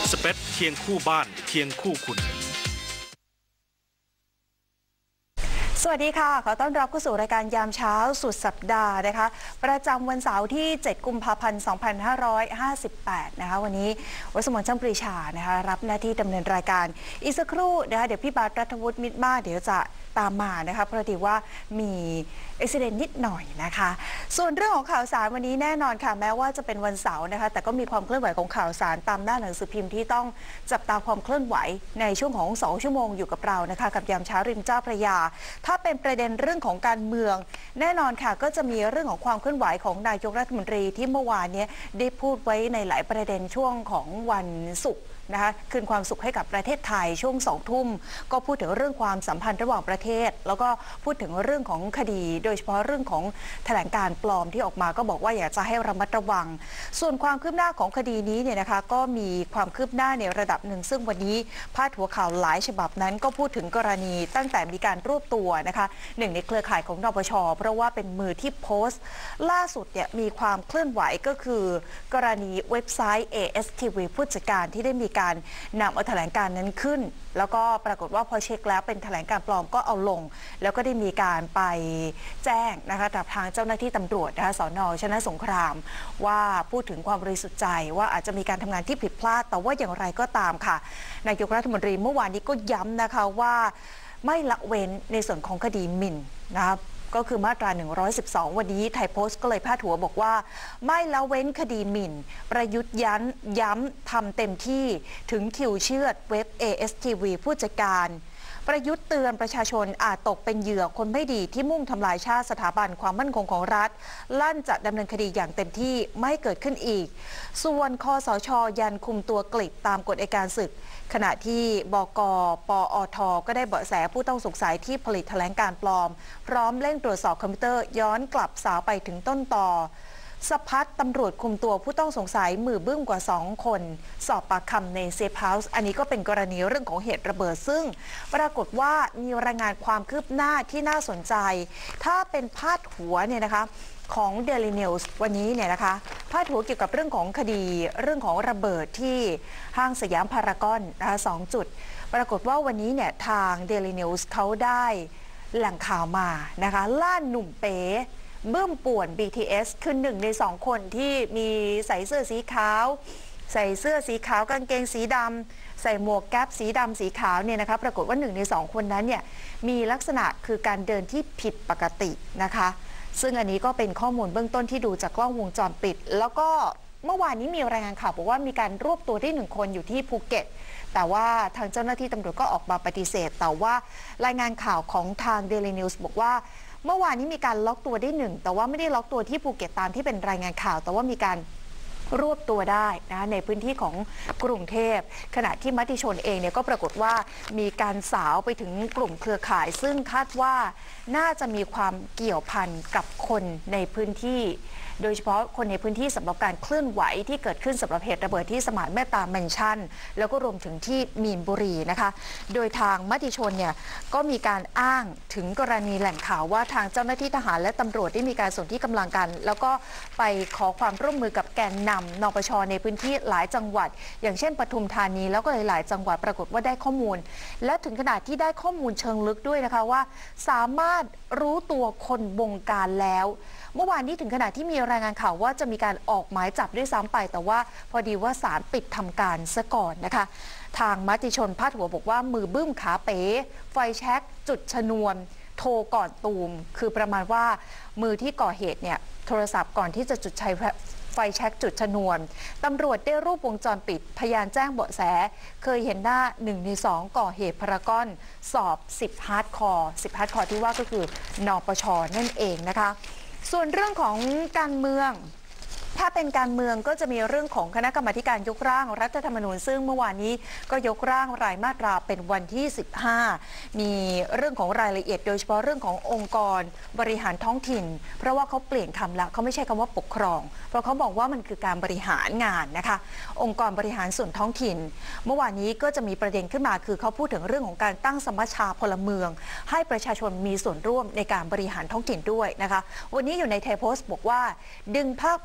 สเปซเคียงคู่บ้านเคียงคู่คุณสวัสดีค่ะขอต้อนรับเข้าสู่รายการยามเช้าสุดสัปดาห์นะคะประจำวันเสาร์ที่ 7 กุมภาพันธ์ 2558 นะคะวันนี้วสมนต์ช่างปรีชานะคะรับหน้าที่ดำเนินรายการอีกสักครู่นะคะเดี๋ยวพี่บาส รัฐวุฒิ มิตรมากเดี๋ยวจะตามมานะคะเพราะดีว่ามีอุบิเหตุนิดหน่อยนะคะส่วนเรื่องของข่าวสารวันนี้แน่นอนค่ะแม้ว่าจะเป็นวันเสาร์นะคะแต่ก็มีความเคลื่อนไหวของข่าวสารตามหน้าหนังสือพิมพ์ที่ต้องจับตาความเคลื่อนไหวในช่วงของ2 ชั่วโมงอยู่กับเรานะคะกับยามเช้าริมเจ้าพระยาถ้าเป็นประเด็นเรื่องของการเมืองแน่นอนค่ะก็จะมีเรื่องของความเคลื่อนไหวของนายกรัฐมนตรีที่เมื่อวานนี้ได้พูดไว้ในหลายประเด็นช่วงของวันศุกร์นะคะคืนความสุขให้กับประเทศไทยช่วง2 ทุ่มก็พูดถึงเรื่องความสัมพันธ์ระหว่างประเทศแล้วก็พูดถึงเรื่องของคดีโดยเฉพาะเรื่องของแถลงการปลอมที่ออกมาก็บอกว่าอยากจะให้ระมัดระวังส่วนความคืบหน้าของคดีนี้เนี่ยนะคะก็มีความคืบหน้าในระดับหนึ่งซึ่งวันนี้พาดหัวข่าวหลายฉบับนั้นก็พูดถึงกรณีตั้งแต่มีการรวบตัวนะคะหนึ่งในเครือข่ายของนปช.เพราะว่าเป็นมือที่โพสต์ล่าสุดเนี่ยมีความเคลื่อนไหวก็คือกรณีเว็บไซต์ ASTV ผู้จัดการที่ได้มีการนำเอาแถลงการนั้นขึ้นแล้วก็ปรากฏว่าพอเช็คแล้วเป็นแถลงการปลอมก็เอาลงแล้วก็ได้มีการไปแจ้งนะคะกับทางเจ้าหน้าที่ตำรวจนะคะสน.ชนะสงครามว่าพูดถึงความบริสุทธิ์ใจว่าอาจจะมีการทำงานที่ผิดพลาดแต่ว่าอย่างไรก็ตามค่ะนายกรัฐมนตรีเมื่อวานนี้ก็ย้ำนะคะว่าไม่ละเว้นในส่วนของคดีหมิ่นนะครับก็คือมาตรา112วันนี้ไทยโพสต์ก็เลยพาดหัวบอกว่าไม่ละเว้นคดีหมิ่นประยุทธ์ย้ำทำเต็มที่ถึงคิวเชือดเว็บ ASTV ผู้จัดการประยุทธ์เตือนประชาชนอาจตกเป็นเหยื่อคนไม่ดีที่มุ่งทำลายชาติสถาบันความมั่นคงของรัฐลั่นจะดำเนินคดีอย่างเต็มที่ไม่เกิดขึ้นอีกส่วนคสช.ยันคุมตัวกลิดตามกฎอัยการศึกขณะที่บก.ปอท.ก็ได้เบาะแสผู้ต้องสงสัยที่ผลิตแถลงการปลอมพร้อมเร่งตรวจสอบคอมพิวเตอร์ย้อนกลับสาวไปถึงต้นตอสะพัดตำรวจคุมตัวผู้ต้องสงสัยมือบึ้มกว่า2 คนสอบปากคำในเซฟเฮาส์อันนี้ก็เป็นกรณีเรื่องของเหตุระเบิดซึ่งปรากฏว่ามีรายงานความคืบหน้าที่น่าสนใจถ้าเป็นพาดหัวเนี่ยนะคะของ Daily News วันนี้เนี่ยนะคะพาดหัวเกี่ยวกับเรื่องของคดีเรื่องของระเบิดที่ห้างสยามพารากอนนะคะ2 จุดปรากฏว่าวันนี้เนี่ยทาง Daily News เขาได้แหล่งข่าวมานะคะล่าหนุ่มเป๋บึ้มป่วน BTS คือ1 ใน 2 คนที่มีใส่เสื้อสีขาวใส่เสื้อสีขาวกางเกงสีดำใส่หมวกแก๊ปสีดำสีขาวเนี่ยนะคะปรากฏว่า1 ใน 2 คนนั้นเนี่ยมีลักษณะคือการเดินที่ผิดปกตินะคะซึ่งอันนี้ก็เป็นข้อมูลเบื้องต้นที่ดูจากกล้องวงจรปิดแล้วก็เมื่อวานนี้มีรายงานข่าวบอกว่ามีการรวบตัวได้1 คนอยู่ที่ภูเก็ตแต่ว่าทางเจ้าหน้าที่ตำรวจก็ออกมาปฏิเสธแต่ว่ารายงานข่าวของทาง Daily News บอกว่าเมื่อวานนี้มีการล็อกตัวได้1แต่ว่าไม่ได้ล็อกตัวที่ภูเก็ตตามที่เป็นรายงานข่าวแต่ว่ามีการรวบตัวได้นะในพื้นที่ของกรุงเทพขณะที่มติชนเองเนี่ยก็ปรากฏว่ามีการสาวไปถึงกลุ่มเครือข่าย ซึ่งคาดว่าน่าจะมีความเกี่ยวพันกับคนในพื้นที่โดยเฉพาะคนในพื้นที่สำหรับการเคลื่อนไหวที่เกิดขึ้นสำหรับเหตุระเบิดที่สมานเมตตาแมนชั่นแล้วก็รวมถึงที่มีนบุรีนะคะโดยทางมติชนเนี่ยก็มีการอ้างถึงกรณีแหล่งข่าวว่าทางเจ้าหน้าที่ทหารและตำรวจได้มีการสนที่กำลังกันแล้วก็ไปขอความร่วมมือกับแกนนำนปช.ในพื้นที่หลายจังหวัดอย่างเช่นปทุมธานีแล้วก็หลายจังหวัดปรากฏว่าได้ข้อมูลและถึงขนาดที่ได้ข้อมูลเชิงลึกด้วยนะคะว่าสามารถรู้ตัวคนบงการแล้วเมื่อวานนี้ถึงขนาดที่มีรายงานข่าวว่าจะมีการออกหมายจับด้วยซ้ำไปแต่ว่าพอดีว่าศาลปิดทำการซะก่อนนะคะทางมติชนพาดหัวบอกว่ามือบึ้มขาเป๋ไฟแช็กจุดชนวนโทรก่อนตูมคือประมาณว่ามือที่ก่อเหตุเนี่ยโทรศัพท์ก่อนที่จะจุดใช้ไฟแช็กจุดชนวนตำรวจได้รูปวงจรปิดพยานแจ้งเบาะแสเคยเห็นหน้า1 ใน 2ก่อเหตุพารากอนสอบ10ฮาร์ดคอร์10ฮาร์ดคอร์ที่ว่าก็คือนปช.นั่นเองนะคะส่วนเรื่องของการเมืองถ้าเป็นการเมืองก็จะมีเรื่องของคณะกรรมาการยกร่างรัฐธรรมนูญซึ่งเมื่อวานนี้ก็ยกร่างรายมาตราเป็นวันที่15มีเรื่องของรายละเอียดโดยเฉพาะเรื่องขององค์กรบริหารท้องถิ่นเพราะว่าเขาเปลี่ยนคำละเขาไม่ใช่คำว่าปกครองเพราะเขาบอกว่ามันคือการบริหารงานนะคะองค์กรบริหารส่วนท้องถิ่นเมื่อวานนี้ก็จะมีประเด็นขึ้นมาคือเขาพูดถึงเรื่องของการตั้งสมัชชาพลเมืองให้ประชาชนมีส่วนร่วมในการบริหารท้องถิ่นด้วยนะคะวันนี้อยู่ในไทยโพสต์บอกว่าดึงภาคประชาชน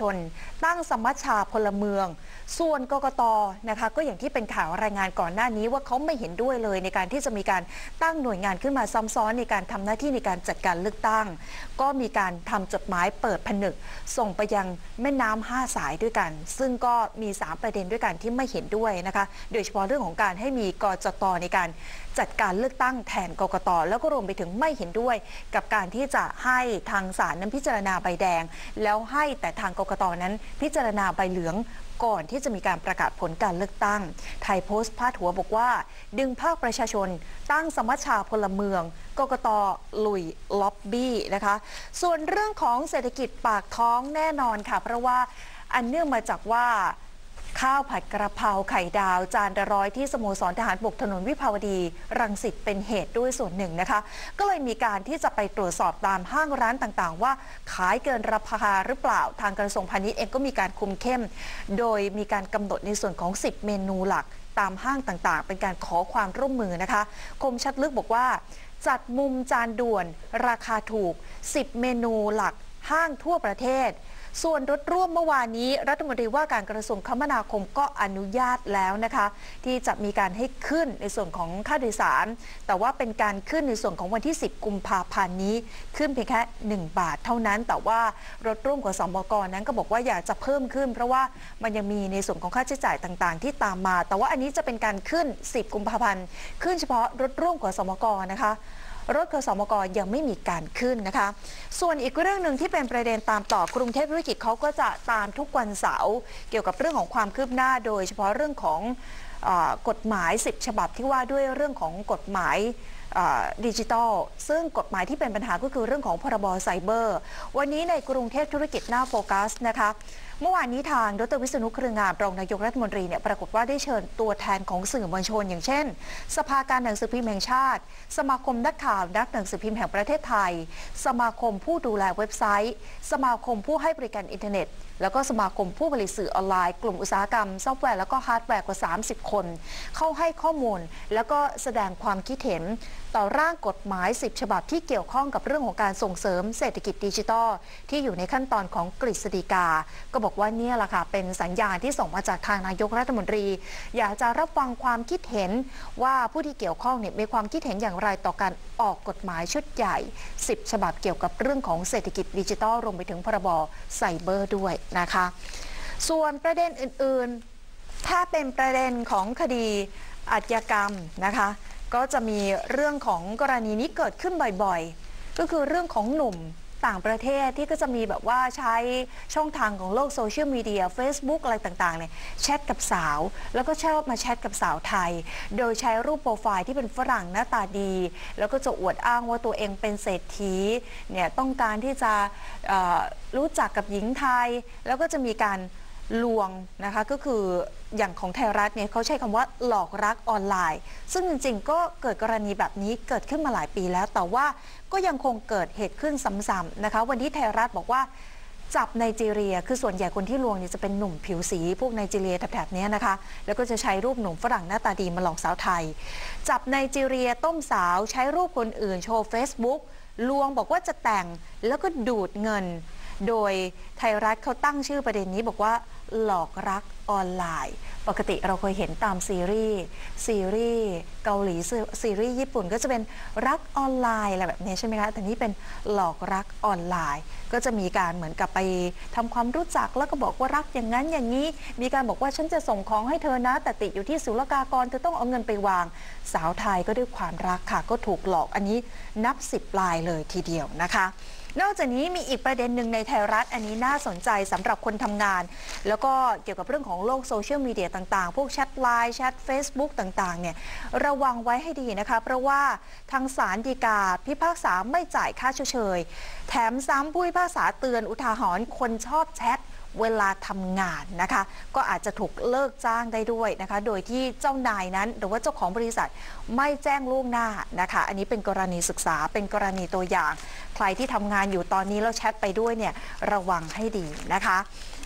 นตั้งสมัชชาพลเมืองส่วนกกต.นะคะก็อย่างที่เป็นข่าวรายงานก่อนหน้านี้ว่าเขาไม่เห็นด้วยเลยในการที่จะมีการตั้งหน่วยงานขึ้นมาซ้ำซ้อนในการทำหน้าที่ในการจัดการเลือกตั้งก็มีการทำจดหมายเปิดผนึกส่งไปยังแม่น้ำ5 สายด้วยกันซึ่งก็มี3ประเด็นด้วยกันที่ไม่เห็นด้วยนะคะโดยเฉพาะเรื่องของการให้มีกจต.ในการจัดการเลือกตั้งแทนกกต.แล้วก็รวมไปถึงไม่เห็นด้วยกับการที่จะให้ทางศาลนั้นพิจารณาใบแดงแล้วให้แต่ทางกกต.นั้นพิจารณาใบเหลืองก่อนที่จะมีการประกาศผลการเลือกตั้งไทยโพสต์พาดหัวบอกว่าดึงภาคประชาชนตั้งสมัชชาพลเมืองกกต.ลุยล็อบบี้นะคะส่วนเรื่องของเศรษฐกิจปากท้องแน่นอนค่ะเพราะว่าอันเนื่องมาจากว่าข้าวผัดกระเพราไข่ดาวจานละ100ที่สโมสรทหารบกถนนวิภาวดีรังสิตเป็นเหตุด้วยส่วนหนึ่งนะคะก็เลยมีการที่จะไปตรวจสอบตามห้างร้านต่างๆว่าขายเกินราคาหรือเปล่าทางกระทรวงพาณิชย์เองก็มีการคุมเข้มโดยมีการกำหนดในส่วนของ10เมนูหลักตามห้างต่างๆเป็นการขอความร่วมมือนะคะคมชัดลึกบอกว่าจัดมุมจานด่วนราคาถูก10เมนูหลักห้างทั่วประเทศส่วนรถร่วมเมื่อวานนี้รัฐมนตรีว่าการกระทรวงคมนาคมก็อนุญาตแล้วนะคะที่จะมีการให้ขึ้นในส่วนของค่าโดยสารแต่ว่าเป็นการขึ้นในส่วนของวันที่10กุมภาพันธ์นี้ขึ้นเพียงแค่1 บาทเท่านั้นแต่ว่ารถร่วมของสมก.นั้นก็บอกว่าอยากจะเพิ่มขึ้นเพราะว่ามันยังมีในส่วนของค่าใช้จ่ายต่างๆที่ตามมาแต่ว่าอันนี้จะเป็นการขึ้น10กุมภาพันธ์ขึ้นเฉพาะรถร่วมของสมก.นะคะรถขสมก.ยังไม่มีการขึ้นนะคะส่วนอีกเรื่องหนึ่งที่เป็นประเด็นตามต่อกรุงเทพธุรกิจเขาก็จะตามทุกวันเสาร์เกี่ยวกับเรื่องของความคืบหน้าโดยเฉพาะเรื่องของกฎหมาย10 ฉบับที่ว่าด้วยเรื่องของกฎหมายดิจิทัลซึ่งกฎหมายที่เป็นปัญหาก็คือเรื่องของพรบไซเบอร์วันนี้ในกรุงเทพธุรกิจหน้าโฟกัสนะคะเมื่อวานนี้ทางดร.วิษณุ เครืองามรองนายกรัฐมนตรีเนี่ยปรากฏว่าได้เชิญตัวแทนของสื่อมวลชนอย่างเช่นสภาการหนังสือพิมพ์แห่งชาติสมาคมนักข่าวนักหนังสือพิมพ์แห่งประเทศไทยสมาคมผู้ดูแลเว็บไซต์สมาคมผู้ให้บริการอินเทอร์เน็ตแล้วก็สมาคมผู้ผลิตสื่อออนไลน์กลุ่มอุตสาหกรรมซอฟต์แวร์แล้วก็ฮาร์ดแวร์กว่า30 คนเข้าให้ข้อมูลแล้วก็แสดงความคิดเห็นต่อร่างกฎหมาย10 ฉบับที่เกี่ยวข้องกับเรื่องของการส่งเสริมเศรษฐกิจดิจิทัลที่อยู่ในขั้นตอนของกฤษฎีกาก็บอกว่านี่แหละค่ะเป็นสัญญาณที่ส่งมาจากทางนายกรัฐมนตรีอยากจะรับฟังความคิดเห็นว่าผู้ที่เกี่ยวข้องเนี่ยมีความคิดเห็นอย่างไรต่อการออกกฎหมายชุดใหญ่10 ฉบับเกี่ยวกับเรื่องของเศรษฐกิจดิจิทัลรวมไปถึงพรบไซเบอร์ด้วยนะคะส่วนประเด็นอื่นๆถ้าเป็นประเด็นของคดีอาชญากรรมนะคะก็จะมีเรื่องของกรณีนี้เกิดขึ้นบ่อยๆก็คือเรื่องของหนุ่มต่างประเทศที่ก็จะมีแบบว่าใช้ช่องทางของโลกโซเชียลมีเดีย Facebook อะไรต่างๆเนี่ยแชทกับสาวแล้วก็ชอบมาแชทกับสาวไทยโดยใช้รูปโปรไฟล์ที่เป็นฝรั่งหน้าตาดีแล้วก็จะอวดอ้างว่าตัวเองเป็นเศรษฐีเนี่ยต้องการที่จะรู้จักกับหญิงไทยแล้วก็จะมีการลวงนะคะก็คืออย่างของไทยรัฐเนี่ยเขาใช้คำว่าหลอกรักออนไลน์ซึ่งจริงๆก็เกิดกรณีแบบนี้เกิดขึ้นมาหลายปีแล้วแต่ว่าก็ยังคงเกิดเหตุขึ้นซ้ำๆนะคะวันนี้ไทยรัฐบอกว่าจับไนจีเรียคือส่วนใหญ่คนที่ลวงเนี่ยจะเป็นหนุ่มผิวสีพวกไนจีเรียแถบๆนี้นะคะแล้วก็จะใช้รูปหนุ่มฝรั่งหน้าตาดีมาหลอกสาวไทยจับไนจีเรียต้มสาวใช้รูปคนอื่นโชว์ Facebook ลวงบอกว่าจะแต่งแล้วก็ดูดเงินโดยไทยรัฐเขาตั้งชื่อประเด็นนี้บอกว่าหลอกรักออนไลน์ปกติเราเคยเห็นตามซีรีส์เกาหลีซีรีส์ญี่ปุ่นก็จะเป็นรักออนไลน์อะไรแบบนี้ใช่ไหมคะแต่นี่เป็นหลอกรักออนไลน์ก็จะมีการเหมือนกับไปทำความรู้จักแล้วก็บอกว่ารักอย่างนั้นอย่างนี้มีการบอกว่าฉันจะส่งของให้เธอนะแต่ติดอยู่ที่ศุลกากรเธอต้องเอาเงินไปวางสาวไทยก็ด้วยความรักค่ะก็ถูกหลอกอันนี้นับ10 รายเลยทีเดียวนะคะนอกจากนี้มีอีกประเด็นหนึ่งในไทยรัฐอันนี้น่าสนใจสำหรับคนทำงานแล้วก็เกี่ยวกับเรื่องของโลกโซเชียลมีเดียต่างๆพวกแชทไลน์แชท Facebook ต่างๆเนี่ยระวังไว้ให้ดีนะคะเพราะว่าทางศาลฎีกาพิพากษาไม่จ่ายค่าชดเชยแถมซ้ำผู้พิพากษาเตือนอุทาหรณ์คนชอบแชทเวลาทำงานนะคะก็อาจจะถูกเลิกจ้างได้ด้วยนะคะโดยที่เจ้านายนั้นหรือว่าเจ้าของบริษัทไม่แจ้งล่วงหน้านะคะอันนี้เป็นกรณีศึกษาเป็นกรณีตัวอย่างใครที่ทำงานอยู่ตอนนี้แล้วแชทไปด้วยเนี่ยระวังให้ดีนะคะ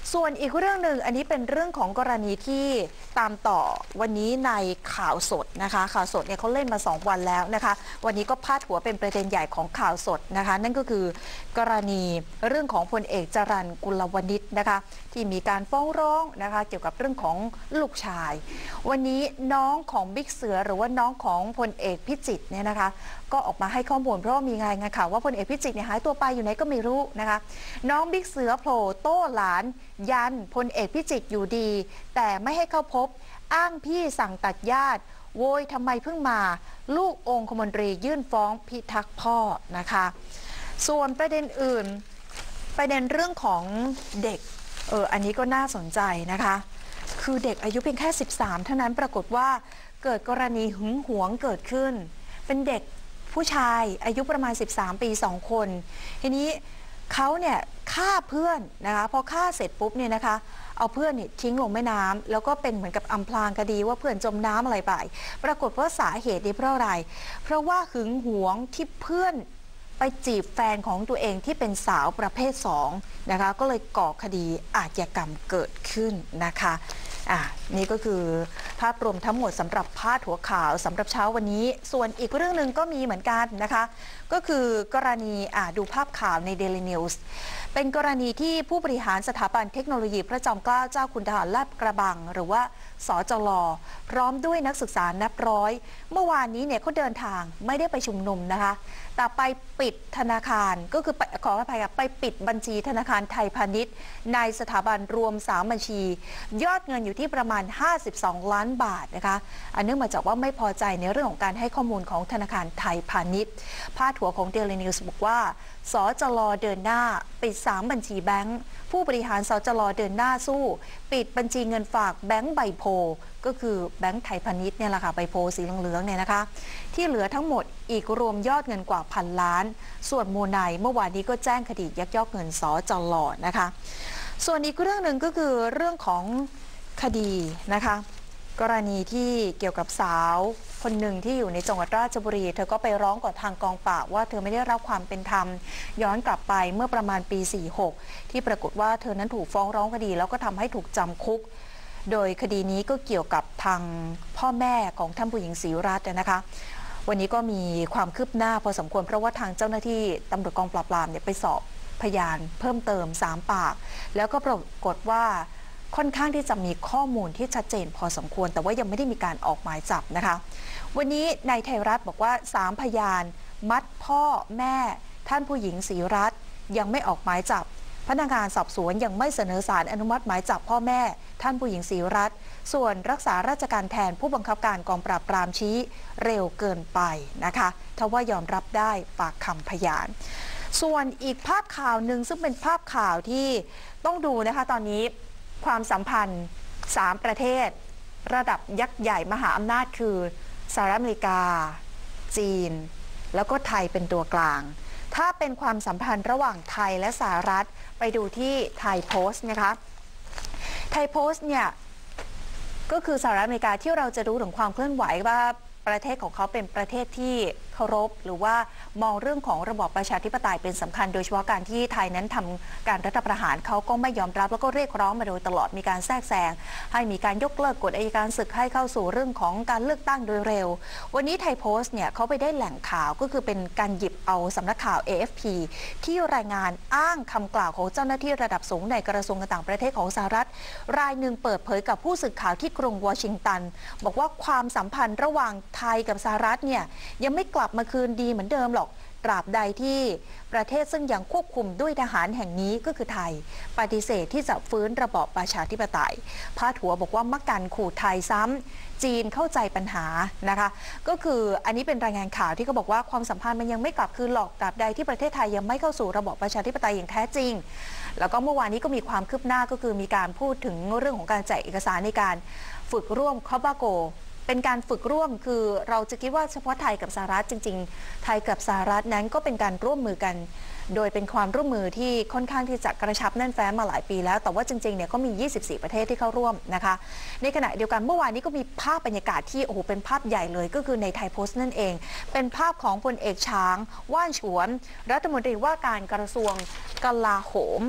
ส่วนอีกเรื่องหนึ่งอันนี้เป็นเรื่องของกรณีที่ตามต่อวันนี้ในข่าวสดนะคะข่าวสดเนี่ยเขาเล่นมา2 วันแล้วนะคะวันนี้ก็พาดหัวเป็นประเด็นใหญ่ของข่าวสดนะคะนั่นก็คือกรณีเรื่องของพลเอกจรัญ กุลวณิชนะคะที่มีการฟ้องร้องนะคะเกี่ยวกับเรื่องของลูกชายวันนี้น้องของบิ๊กเสือหรือว่าน้องของพลเอกพิจิตรเนี่ยนะคะก็ออกมาให้ข้อมูลเพราะว่ามีรายงานข่าวว่าพลเอกพิจิตรเนี่ยหายตัวไปอยู่ไหนก็ไม่รู้นะคะน้องบิ๊กเสือโผล่โต้หลานยันพลเอกพิจิตรอยู่ดีแต่ไม่ให้เข้าพบอ้างพี่สั่งตัดญาติโวยทำไมเพิ่งมาลูกองคมนตรียื่นฟ้องพิทักษ์พ่อนะคะส่วนประเด็นอื่นประเด็นเรื่องของเด็กอันนี้ก็น่าสนใจนะคะคือเด็กอายุเพียงแค่13เท่านั้นปรากฏว่าเกิดกรณีหึงหวงเกิดขึ้นเป็นเด็กผู้ชายอายุประมาณ13 ปี2 คนทีนี้เขาเนี่ยฆ่าเพื่อนนะคะพอฆ่าเสร็จปุ๊บเนี่ยนะคะเอาเพื่อนเนี่ยทิ้งลงแม่น้ำแล้วก็เป็นเหมือนกับอำพรางคดีว่าเพื่อนจมน้ำอะไรไปปรากฏว่าสาเหตุนี้เพราะอะไรเพราะว่าหึงหวงที่เพื่อนไปจีบแฟนของตัวเองที่เป็นสาวประเภท2นะคะก็เลยก่อคดีอาชญากรรมเกิดขึ้นนะคะนี่ก็คือภาพรวมทั้งหมดสำหรับพาดหัวข่าวสำหรับเช้าวันนี้ส่วนอีกเรื่องหนึ่งก็มีเหมือนกันนะคะก็คือกรณีดูภาพข่าวใน Daily News เป็นกรณีที่ผู้บริหารสถาบันเทคโนโลยีพระจอมเกล้าเจ้าคุณทหารลาดกระบังหรือว่าสจล.พร้อมด้วยนักศึกษานับร้อยเมื่อวานนี้เนี่ยเขาเดินทางไม่ได้ไปชุมนุมนะคะแต่ไปปิดธนาคารก็คือขออภัยไปปิดบัญชีธนาคารไทยพาณิชย์ในสถาบันรวม3 บัญชียอดเงินอยู่ที่ประมาณ52 ล้านบาทนะคะอันเนื่องมาจากว่าไม่พอใจในเรื่องของการให้ข้อมูลของธนาคารไทยพาณิชย์พาดหัวของ Daily News บอกว่าสจล.เดินหน้าปิด3 บัญชีแบงก์ผู้บริหารสจล.เดินหน้าสู้ปิดบัญชีเงินฝากแบงก์ใบโพก็คือแบงก์ไทยพาณิชย์เนี่ยแหละค่ะใบโพสีเหลืองๆเนี่ยนะคะที่เหลือทั้งหมดอีกรวมยอดเงินกว่า1,000 ล้านส่วนโมไนเมื่อวานนี้ก็แจ้งคดียักยอกเงินสจล.นะคะส่วนอีกเรื่องหนึ่งก็คือเรื่องของคดีนะคะกรณีที่เกี่ยวกับสาวคนหนึ่งที่อยู่ในจังหวัดราชบุรีเธอก็ไปร้องกับทางกองปราบว่าเธอไม่ได้รับความเป็นธรรมย้อนกลับไปเมื่อประมาณปี 46 ที่ปรากฏว่าเธอนั้นถูกฟ้องร้องคดีแล้วก็ทำให้ถูกจำคุกโดยคดีนี้ก็เกี่ยวกับทางพ่อแม่ของท่านผู้หญิงศรีรัตน์นะคะวันนี้ก็มีความคืบหน้าพอสมควรเพราะว่าทางเจ้าหน้าที่ตำรวจกองปราบปรามเนี่ยไปสอบพยานเพิ่มเติม3 ปากแล้วก็ปรากฏว่าค่อนข้างที่จะมีข้อมูลที่ชัดเจนพอสมควรแต่ว่ายังไม่ได้มีการออกหมายจับนะคะวันนี้นายไทยรัฐบอกว่า3 พยานมัดพ่อแม่ท่านผู้หญิงศรีรัตน์ยังไม่ออกหมายจับพนักงานสอบสวนยังไม่เสนอศาลอนุมัติหมายจับพ่อแม่ท่านผู้หญิงศรีรัตน์ส่วนรักษาราชการแทนผู้บังคับการกองปราบปรามชี้เร็วเกินไปนะคะทว่ายอมรับได้ปากคำพยานส่วนอีกภาพข่าวหนึ่งซึ่งเป็นภาพข่าวที่ต้องดูนะคะตอนนี้ความสัมพันธ์3 ประเทศระดับยักษ์ใหญ่มหาอำนาจคือสหรัฐอเมริกาจีนแล้วก็ไทยเป็นตัวกลางถ้าเป็นความสัมพันธ์ระหว่างไทยและสหรัฐไปดูที่ไทยโพสต์นะคะไทยโพสต์เนี่ยก็คือสหรัฐอเมริกาที่เราจะรู้ถึงความเคลื่อนไหวว่าประเทศของเขาเป็นประเทศที่เคารพหรือว่ามองเรื่องของระบอบประชาธิปไตยเป็นสำคัญโดยเฉพาะการที่ไทยนั้นทำการรัฐประหารเขาก็ไม่ยอมรับแล้วก็เรียกร้องมาโดยตลอดมีการแทรกแซงให้มีการยกเลิกกฎอัยการศึกให้เข้าสู่เรื่องของการเลือกตั้งโดยเร็ววันนี้ไทยโพสต์เนี่ยเขาไปได้แหล่งข่าวก็คือเป็นการหยิบเอาสำนักข่าว AFP ที่รายงานอ้างคำกล่าวของเจ้าหน้าที่ระดับสูงในกระทรวงการต่างประเทศของสหรัฐรายหนึ่งเปิดเผยกับผู้สื่อข่าวที่กรุงวอชิงตันบอกว่าความสัมพันธ์ระหว่างไทยกับสหรัฐเนี่ยยังไม่กลับมาคืนดีเหมือนเดิมหรอกตราบใดที่ประเทศซึ่งยังควบคุมด้วยทหารแห่งนี้ก็คือไทยปฏิเสธที่จะฟื้นระบอบประชาธิปไตยพาดหัวบอกว่ามักกันขู่ไทยซ้ำจีนเข้าใจปัญหานะคะก็คืออันนี้เป็นรายงานข่าวที่เขาบอกว่าความสัมพันธ์มันยังไม่กลับคืนหรอกตราบใดที่ประเทศไทยยังไม่เข้าสู่ระบอบประชาธิปไตยอย่างแท้จริงแล้วก็เมื่อวานนี้ก็มีความคืบหน้าก็คือมีการพูดถึงเรื่องของการแจกเอกสารในการฝึกร่วมคอปาโกเป็นการฝึกร่วมคือเราจะคิดว่าเฉพาะไทยกับสหรัฐจริงๆไทยกับสหรัฐนั้นก็เป็นการร่วมมือกันโดยเป็นความร่วมมือที่ค่อนข้างที่จะกระชับแน่นแฟ้นมาหลายปีแล้วแต่ว่าจริงๆเนี่ยก็มี24 ประเทศที่เข้าร่วมนะคะในขณะเดียวกันเมื่อวานนี้ก็มีภาพบรรยากาศที่โอ้โหเป็นภาพใหญ่เลยก็คือในไทยโพสต์นั่นเองเป็นภาพของพลเอกช้างว่านฉวนรัฐมนตรีว่าการกระทรวงกลาโหม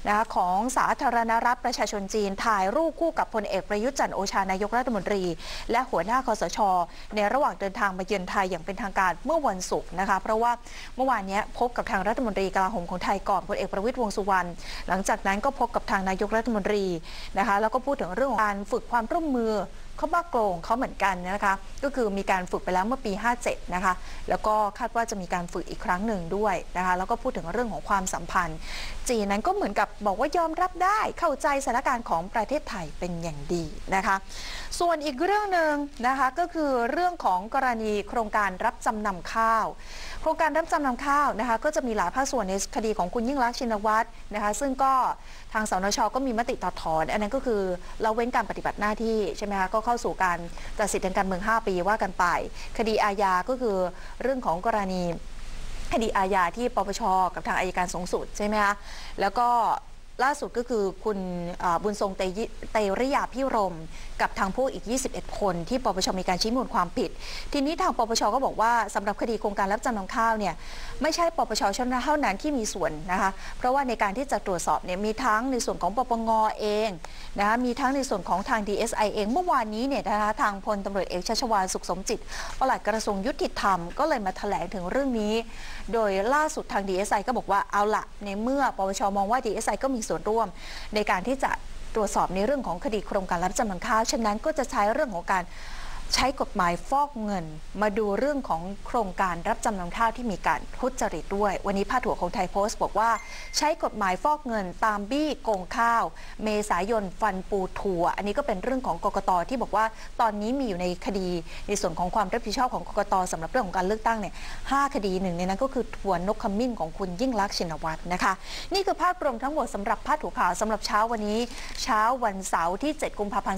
นะคะของสาธารณรัฐประชาชนจีนถ่ายรูปคู่กับพลเอกประยุทธ์จันทร์โอชานายกรัฐมนตรีและหัวหน้าคสช.ในระหว่างเดินทางมาเยือนไทยอย่างเป็นทางการเมื่อวันศุกร์นะคะเพราะว่าเมื่อวานนี้พบกับทางรัฐมนตรีกลาโหมของไทยก่อนพลเอกประวิตรวงษ์สุวรรณหลังจากนั้นก็พบกับทางนายกรัฐมนตรีนะคะแล้วก็พูดถึงเรื่องของการฝึกความร่วมมือเขาบ้าโกงเขาเหมือนกันนะคะก็คือมีการฝึกไปแล้วเมื่อปี 57 นะคะแล้วก็คาดว่าจะมีการฝึกอีกครั้งหนึ่งด้วยนะคะแล้วก็พูดถึงเรื่องของความสัมพันธ์จีนนั้นก็เหมือนกับบอกว่ายอมรับได้เข้าใจสถานการณ์ของประเทศไทยเป็นอย่างดีนะคะส่วนอีกเรื่องหนึ่งนะคะก็คือเรื่องของกรณีโครงการรับจำนำข้าวโครงการรับจำนำข้าวนะคะก็จะมีหลายภาคส่วนในคดีของคุณยิ่งลักษณ์ชินวัตรนะคะซึ่งก็ทางสนช.ก็มีมติถอดถอนอันนั้นก็คือละเว้นการปฏิบัติหน้าที่ใช่ไหมคะก็เข้าสู่การตัดสิทธิทางการเมือง5 ปีว่ากันไปคดีอาญาก็คือเรื่องของกรณีคดีอาญาที่ปปช.กับทางอัยการสูงสุดใช่ไหมคะแล้วก็ล่าสุดก็คือคุณบุญทรงเตริยาพิรมกับทางผู้อีก21 คนที่ปปช.มีการชี้มูลความผิดทีนี้ทางปปช.ก็บอกว่าสำหรับคดีโครงการรับจำนำข้าวเนี่ยไม่ใช่ปปช.เท่านั้นที่มีส่วนนะคะเพราะว่าในการที่จะตรวจสอบเนี่ยมีทั้งในส่วนของปปง.เองนะคะมีทั้งในส่วนของทาง DSI เองเมื่อวานนี้เนี่ยนะคะทางพลตำรวจเอกชัชวาลสุขสมจิตปลัดกระทรวงยุติธรรมก็เลยมาแถลงถึงเรื่องนี้โดยล่าสุดทาง DSI ก็บอกว่าเอาละในเมื่อปปช.มองว่า DSI ก็มีส่วนร่วมในการที่จะตรวจสอบในเรื่องของคดีโครงการรับจำนำข้าวฉะนั้นก็จะใช้เรื่องของการใช้กฎหมายฟอกเงินมาดูเรื่องของโครงการรับจำนำข้าวที่มีการทุจริตด้วยวันนี้พาดหัวของไทยโพสต์บอกว่าใช้กฎหมายฟอกเงินตามบี้โกงข้าวเมษายนฟันปูทัวอันนี้ก็เป็นเรื่องของกกต.ที่บอกว่าตอนนี้มีอยู่ในคดีในส่วนของความรับผิดชอบของกกต.สำหรับเรื่องของการเลือกตั้งเนี่ย5 คดีหนึ่งในนั้นก็คือทัวร์นกขมิ้นของคุณยิ่งลักษณ์ชินวัตรนะคะนี่คือภาพรวมทั้งหมดสำหรับพาดหัวข่าวสำหรับเช้าวันนี้เช้าวันเสาร์ที่7 กุมภาพันธ์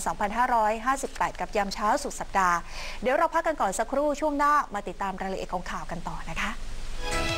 2558กับยามเช้าสุดสัปดาห์เดี๋ยวเราพักกันก่อนสักครู่ช่วงหน้ามาติดตามรายละเอียดของข่าวกันต่อนะคะ